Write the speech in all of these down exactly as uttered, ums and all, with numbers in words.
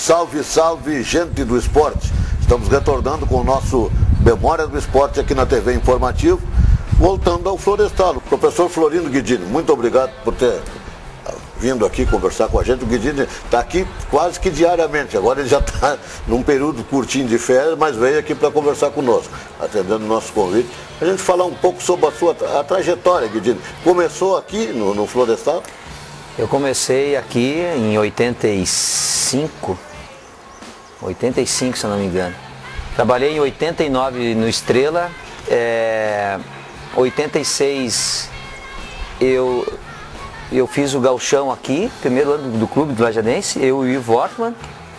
Salve, salve, gente do esporte. Estamos retornando com o nosso Memória do Esporte aqui na T V Informativo, voltando ao Florestal. O professor Florindo Guidini, muito obrigado por ter vindo aqui conversar com a gente. O Guidini está aqui quase que diariamente, agora ele já está num período curtinho de férias, mas veio aqui para conversar conosco, atendendo o nosso convite. A gente falar um pouco sobre a sua a trajetória, Guidini. Começou aqui no, no Florestal? Eu comecei aqui em oitenta e cinco, oitenta e cinco se eu não me engano. Trabalhei em oitenta e nove no Estrela, é, oitenta e seis eu, eu fiz o gauchão aqui, primeiro ano do, do clube do Lajadense, eu e o Ivo Wortmann.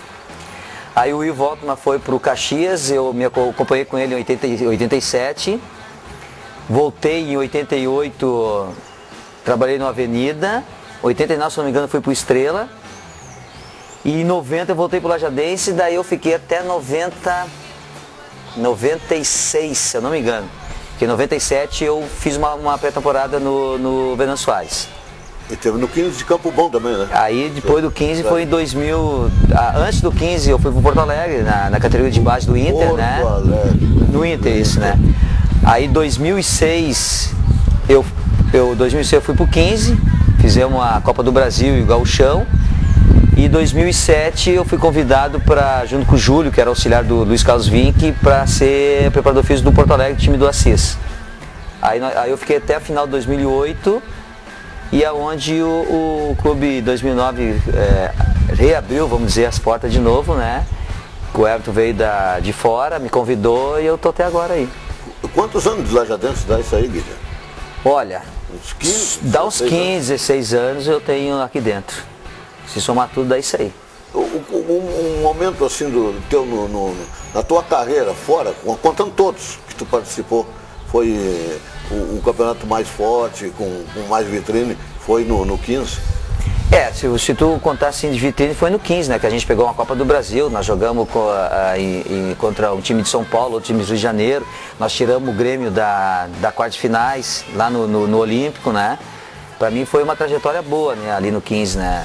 Aí o Ivo Wortmann foi para o Caxias, eu me acompanhei com ele em oitenta, oitenta e sete. Voltei em oitenta e oito, trabalhei no Avenida. oitenta e nove, se não me engano, fui para o Estrela. E em noventa eu voltei para o Lajadense, daí eu fiquei até noventa, noventa e seis, se eu não me engano. Porque em noventa e sete eu fiz uma, uma pré-temporada no, no Venâncio Soares. E teve no quinze de Campo Bom também, né? Aí depois do quinze foi em dois mil, antes do quinze eu fui para Porto Alegre, na, na categoria de base do Inter, Porto né? Alegre. No Inter, isso, né? Aí em dois mil e seis, eu, eu, dois mil e seis eu fui para o quinze, fizemos a Copa do Brasil e o Gauchão. E em dois mil e sete eu fui convidado para, junto com o Júlio, que era auxiliar do Luiz Carlos Vinck, para ser preparador físico do Porto Alegre, time do Assis. Aí, aí eu fiquei até a final de dois mil e oito, e é onde o, o clube dois mil e nove é, reabriu, vamos dizer, as portas de novo, né? O Everton veio da, de fora, me convidou e eu tô até agora aí. Quantos anos de Lajadense dá isso aí, Guilherme? Olha, uns quinze, dá uns quinze, dezesseis anos eu tenho aqui dentro. Se somar tudo, dá isso aí. Um, um, um momento assim do teu, no, no, na tua carreira fora, contando todos que tu participou, foi o, o campeonato mais forte, com, com mais vitrine, foi no, no quinze? É, se, se tu contar assim de vitrine, foi no quinze, né? Que a gente pegou uma Copa do Brasil, nós jogamos com, a, a, em, contra um time de São Paulo, outro time do Rio de Janeiro, nós tiramos o Grêmio da, da quarta de finais, lá no, no, no Olímpico, né? Pra mim foi uma trajetória boa, né? Ali no quinze, né?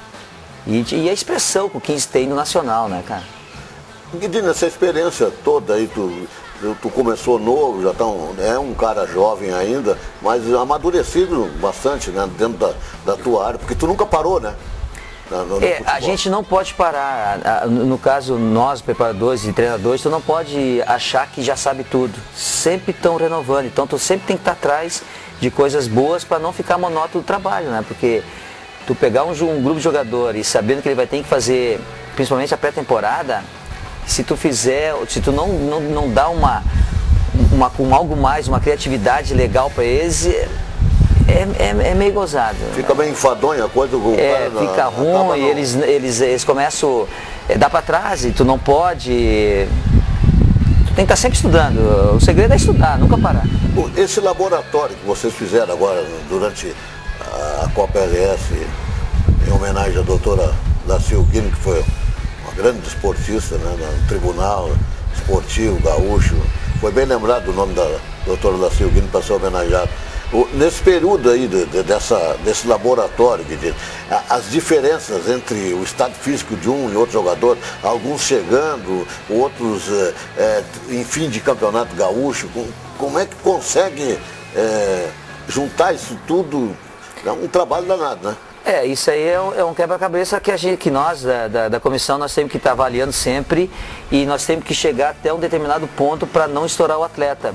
E, e a expressão que o quinze tem no Nacional, né, cara? Guidini, essa experiência toda aí, tu, tu começou novo, já tá um, é um cara jovem ainda, mas amadurecido bastante, né, dentro da, da tua área, porque tu nunca parou, né? No, no é, a gente não pode parar. No caso, nós, preparadores e treinadores, tu não pode achar que já sabe tudo. Sempre estão renovando, então tu sempre tem que estar atrás de coisas boas para não ficar monótono do trabalho, né? Porque tu pegar um, um grupo de jogadores sabendo que ele vai ter que fazer, principalmente a pré-temporada, se tu fizer, se tu não, não, não dá uma, uma, um algo mais, uma criatividade legal para eles, é, é, é meio gozado. Fica bem enfadonha a coisa. O é, cara fica na, ruim, e eles, eles, eles começam a dar para trás e tu não pode. Tu tem que estar sempre estudando. O segredo é estudar, nunca parar. Esse laboratório que vocês fizeram agora durante a Copa L S, em homenagem à doutora Lacil Guine, que foi uma grande esportista, né, no Tribunal Esportivo Gaúcho. Foi bem lembrado o nome da doutora Lacil Guine para ser homenageado. Nesse período aí de, de, dessa, desse laboratório, que diz, as diferenças entre o estado físico de um e outro jogador, alguns chegando, outros é, é, em fim de campeonato gaúcho, como é que consegue é, juntar isso tudo? É um trabalho danado, né? É, isso aí é um, é um quebra-cabeça que, a gente, que nós, da, da, da comissão, nós temos que estar avaliando sempre e nós temos que chegar até um determinado ponto para não estourar o atleta.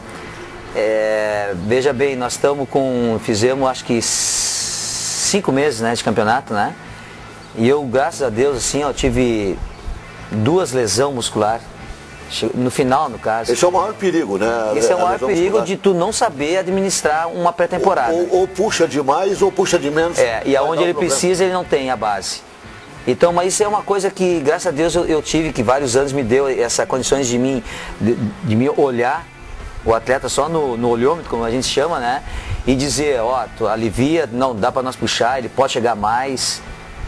É, veja bem, nós estamos com, fizemos acho que cinco meses, né, de campeonato, né? E eu, graças a Deus, assim, eu tive duas lesões musculares. No final, no caso. Esse é o maior perigo, né? Esse é o maior perigo muscular. De tu não saber administrar uma pré-temporada. Ou, ou, ou puxa demais ou puxa de menos. É, e aonde ele precisa ele não tem a base. Então, mas isso é uma coisa que, graças a Deus, eu, eu tive, que vários anos me deu essas condições de mim, de, de me olhar o atleta só no, no olhômetro, como a gente chama, né? E dizer, ó, tu alivia, não, dá para nós puxar, ele pode chegar mais.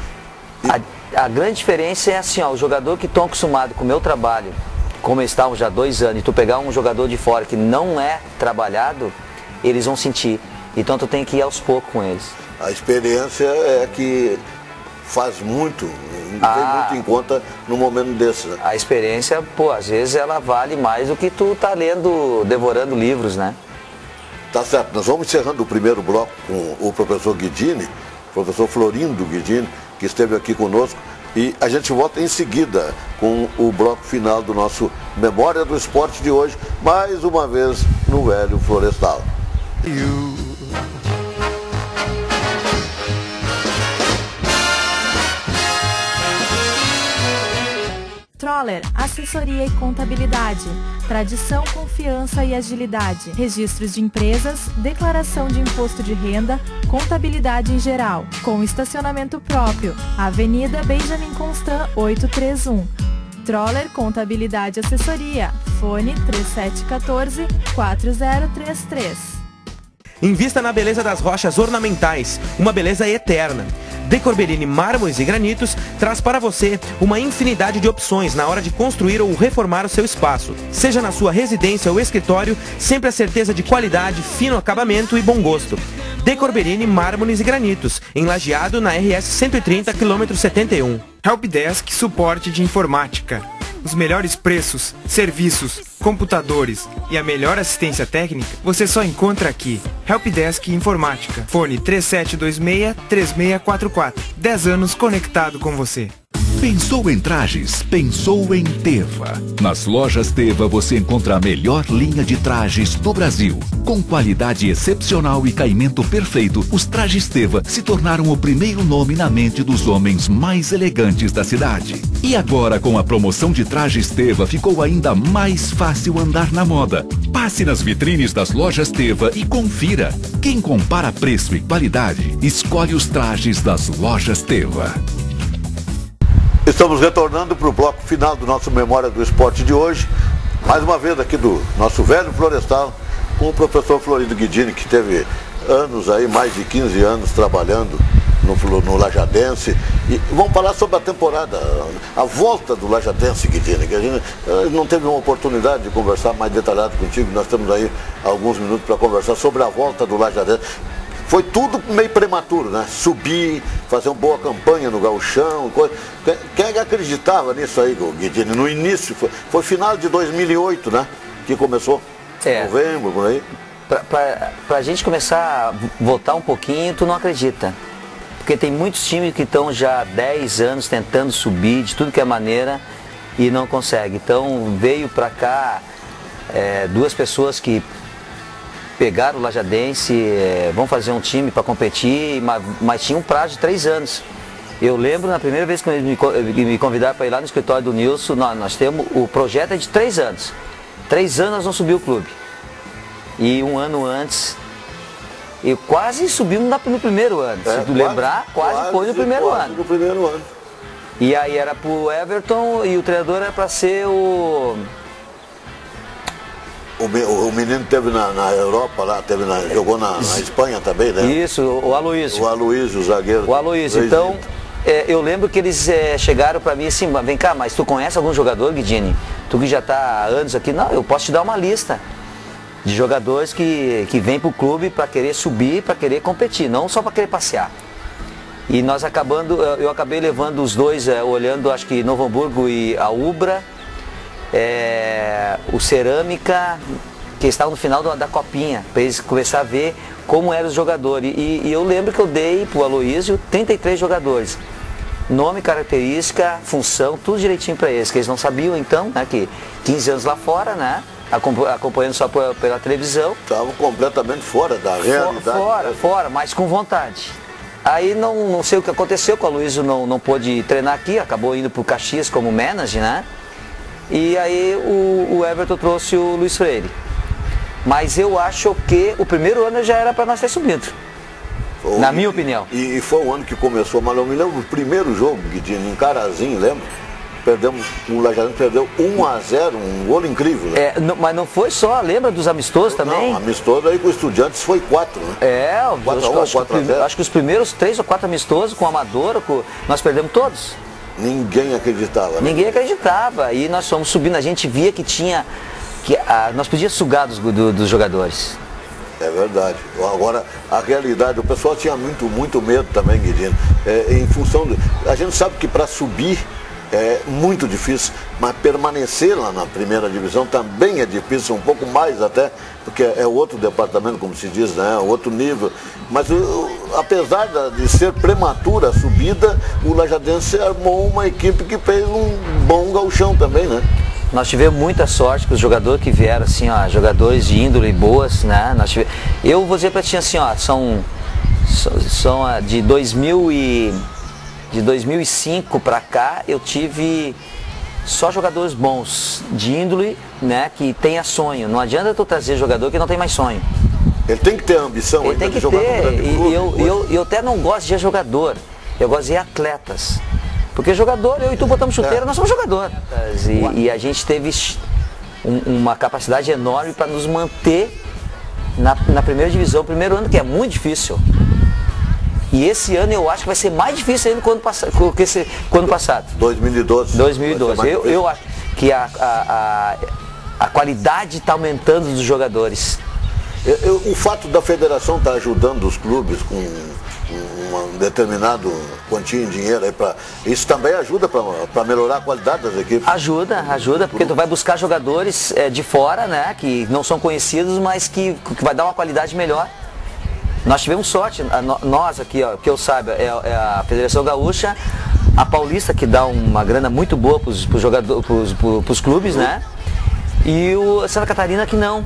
A, a grande diferença é assim, ó, o jogador que estão acostumado com o meu trabalho, como eles estavam já há dois anos, e tu pegar um jogador de fora que não é trabalhado, eles vão sentir. Então tu tem que ir aos poucos com eles. A experiência é que faz muito, Ah. vem muito em conta num momento desse, né? A experiência, pô, às vezes ela vale mais do que tu tá lendo, devorando livros, né? Tá certo, nós vamos encerrando o primeiro bloco com o professor Guidini, professor Florindo Guidini, que esteve aqui conosco, e a gente volta em seguida com o bloco final do nosso Memória do Esporte de hoje, mais uma vez no Velho Florestal. Troller, assessoria e contabilidade, tradição, confiança e agilidade, registros de empresas, declaração de imposto de renda, contabilidade em geral, com estacionamento próprio, Avenida Benjamin Constant oitocentos e trinta e um. Troller Contabilidade e Assessoria, fone três sete um quatro, quatro zero três três. Invista na beleza das rochas ornamentais, uma beleza eterna. De Corbellini Mármores e Granitos traz para você uma infinidade de opções na hora de construir ou reformar o seu espaço. Seja na sua residência ou escritório, sempre a certeza de qualidade, fino acabamento e bom gosto. De Corbellini Mármores e Granitos, em Lajeado, na R S cento e trinta, quilômetro setenta e um. Helpdesk Suporte de Informática. Os melhores preços, serviços, computadores e a melhor assistência técnica você só encontra aqui. Helpdesk Informática. Fone três sete dois seis, três seis quatro quatro. dez anos conectado com você. Pensou em trajes? Pensou em Teva. Nas lojas Teva você encontra a melhor linha de trajes do Brasil. Com qualidade excepcional e caimento perfeito, os trajes Teva se tornaram o primeiro nome na mente dos homens mais elegantes da cidade. E agora, com a promoção de trajes Teva, ficou ainda mais fácil andar na moda. Passe nas vitrines das lojas Teva e confira. Quem compara preço e qualidade, escolhe os trajes das lojas Teva. Estamos retornando para o bloco final do nosso Memória do Esporte de hoje, mais uma vez aqui do nosso Velho Florestal, com o professor Florindo Guidini, que teve anos aí, mais de quinze anos trabalhando no, no Lajadense. E vamos falar sobre a temporada, a volta do Lajadense, Guidini, que a gente não teve uma oportunidade de conversar mais detalhado contigo. Nós temos aí alguns minutos para conversar sobre a volta do Lajadense. Foi tudo meio prematuro, né? Subir, fazer uma boa campanha no Gauchão. Coisa. Quem é que acreditava nisso aí, Guidini? No início, foi, foi final de dois mil e oito, né? Que começou. É. Novembro, por aí. Pra, pra, pra gente começar a voltar um pouquinho, tu não acredita. Porque tem muitos times que estão já há dez anos tentando subir de tudo que é maneira e não consegue. Então veio pra cá é, duas pessoas que pegaram o Lajadense, é, vão fazer um time para competir, mas, mas tinha um prazo de três anos. Eu lembro na primeira vez que eles me, me convidaram para ir lá no escritório do Nilson, nós, nós temos, o projeto é de três anos. Três anos nós vamos subir o clube. E um ano antes, eu quase subimos no primeiro ano. É, Se tu quase, lembrar, quase, quase foi no primeiro quase ano. no primeiro ano. E aí era pro Everton e o treinador era para ser o... O menino teve na, na Europa lá, teve na, jogou na, na Espanha também, né? Isso, o Aloysio. O Aloysio, o zagueiro. O Aloysio. Então, é, eu lembro que eles é, chegaram para mim assim, vem cá, mas tu conhece algum jogador, Guidini? Tu que já está há anos aqui? Não, eu posso te dar uma lista de jogadores que, que vêm para o clube para querer subir, para querer competir, não só para querer passear. E nós acabando, eu acabei levando os dois, é, olhando, acho que Novo Hamburgo e a Ubra, É, o Cerâmica, que estava no final da, da copinha, para eles começar a ver como eram os jogadores. E, e eu lembro que eu dei para o Aloysio trinta e três jogadores. Nome, característica, função, tudo direitinho para eles, que eles não sabiam então, né, que quinze anos lá fora, né, acompanhando só pela, pela televisão. Estavam completamente fora da realidade. Fora, fora, mas com vontade. Aí não, não sei o que aconteceu, que o Aloysio não, não pôde treinar aqui, acabou indo para o Caxias como manager, né? E aí o, o Everton trouxe o Luiz Freire. Mas eu acho que o primeiro ano já era para nós ter subido. Foi, na minha opinião. E, e foi o ano que começou, mas eu me lembro do primeiro jogo, Guidini, em Carazinho, lembra? Perdemos, o Lajadense perdeu um a zero, um gol incrível. Né? É, não, mas não foi só, lembra dos amistosos também? Não, amistoso aí com o Estudiantes foi quatro, né? É, quatro a um, acho, quatro a zero. Acho que os primeiros três ou quatro amistosos com o Amadora, com, nós perdemos todos. Ninguém acreditava. Né? Ninguém acreditava. E nós fomos subindo, a gente via que tinha. Que, ah, nós podíamos sugar dos, do, dos jogadores. É verdade. Agora, a realidade, o pessoal tinha muito, muito medo também, Guidini, é, em função de... A gente sabe que para subir é muito difícil, mas permanecer lá na primeira divisão também é difícil, um pouco mais até, porque é outro departamento, como se diz, né? Outro nível. Mas o, apesar de ser prematura a subida, o Lajadense armou uma equipe que fez um bom gauchão também, né? Nós tivemos muita sorte com os jogadores que vieram, assim, ó, jogadores de índole boas, né? Nós tivemos... Eu vou dizer para ti assim, ó, são, são de dois mil e de dois mil e cinco para cá, eu tive só jogadores bons de índole, né? Que tenha sonho. Não adianta tu trazer jogador que não tem mais sonho. Ele tem que ter ambição. Ele tem que jogar ter. E eu, eu, eu até não gosto de jogador. Eu gosto de atletas. Porque jogador, eu e tu botamos chuteira, é. Nós somos jogadores. E, e a gente teve um, uma capacidade enorme para nos manter na, na primeira divisão, primeiro ano, que é muito difícil. E esse ano eu acho que vai ser mais difícil ainda que o esse, ano passado. dois mil e doze. dois mil e doze. Eu, eu acho que a, a, a, a qualidade está aumentando dos jogadores. Eu, eu, o fato da federação estar tá ajudando os clubes com um determinado quantia em dinheiro aí para isso também ajuda para melhorar a qualidade das equipes. Ajuda, ajuda, porque tu vai buscar jogadores é, de fora, né, que não são conhecidos, mas que, que vai dar uma qualidade melhor. Nós tivemos sorte, a, nós aqui, ó, que eu saiba, é, é a Federação Gaúcha, a Paulista, que dá uma grana muito boa para os jogadores, para os clubes, né, e o Santa Catarina que não.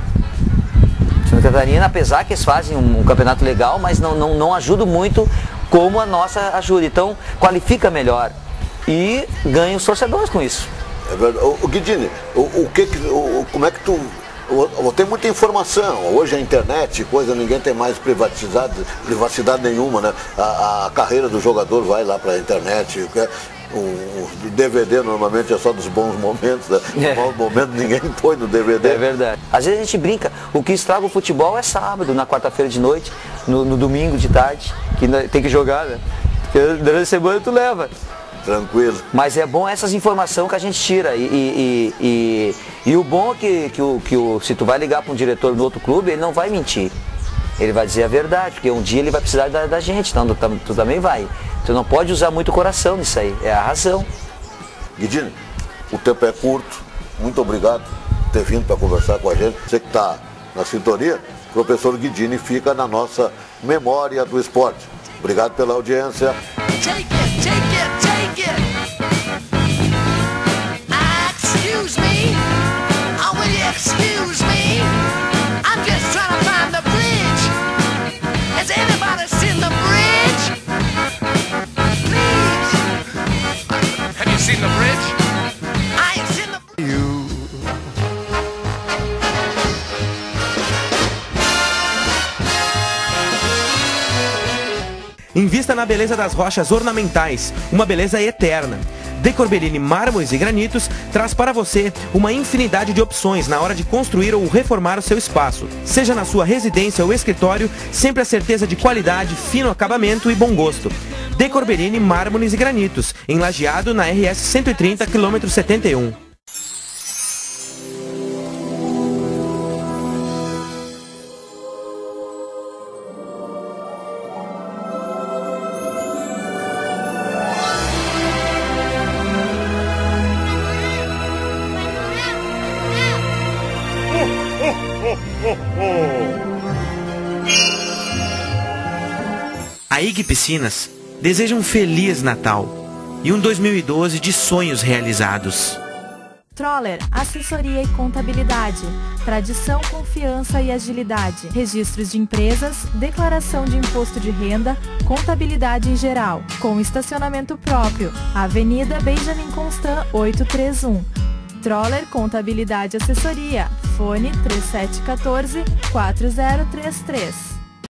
Santa Catarina, apesar que eles fazem um, um campeonato legal, mas não, não, não ajuda muito como a nossa ajuda. Então, qualifica melhor e ganha os torcedores com isso. É verdade. O, o Guidini, o, o que, o, como é que tu... O, tem muita informação, hoje a internet, coisa, ninguém tem mais privacidade, privacidade nenhuma, né? A, a carreira do jogador vai lá para a internet, o, o D V D normalmente é só dos bons momentos, né? É. Os maus momentos ninguém põe no D V D. É verdade. Às vezes a gente brinca, o que estraga o futebol é sábado, na quarta-feira de noite, no, no domingo de tarde, que tem que jogar, né? Porque durante a semana tu leva. Tranquilo. Mas é bom essas informações que a gente tira. E, e, e, e, e o bom é que, que, o, que o, se tu vai ligar para um diretor no outro clube, ele não vai mentir. Ele vai dizer a verdade, porque um dia ele vai precisar da, da gente, então tu, tu também vai. Tu não pode usar muito o coração nisso aí, é a razão. Guidini, o tempo é curto, muito obrigado por ter vindo para conversar com a gente. Você que está na sintonia, o professor Guidini fica na nossa memória do esporte. Obrigado pela audiência. Take it, take it, take it. Uh, excuse me. Oh, will you excuse me? I'm just trying to find the bridge. Has anybody seen the bridge? Please. Have you seen the bridge? I ain't seen the bridge. You. Invista na beleza das rochas ornamentais, uma beleza eterna. Decorbellini Mármores e Granitos traz para você uma infinidade de opções na hora de construir ou reformar o seu espaço. Seja na sua residência ou escritório, sempre a certeza de qualidade, fino acabamento e bom gosto. Decorbellini Mármores e Granitos, em Lajeado, na R S cento e trinta, quilômetro setenta e um. A I G Piscinas deseja um Feliz Natal e um dois mil e doze de sonhos realizados. Troller, assessoria e contabilidade, tradição, confiança e agilidade, registros de empresas, declaração de imposto de renda, contabilidade em geral, com estacionamento próprio, Avenida Benjamin Constant oitocentos e trinta e um. Troller Contabilidade e Assessoria, fone três sete um quatro, quatro zero três três.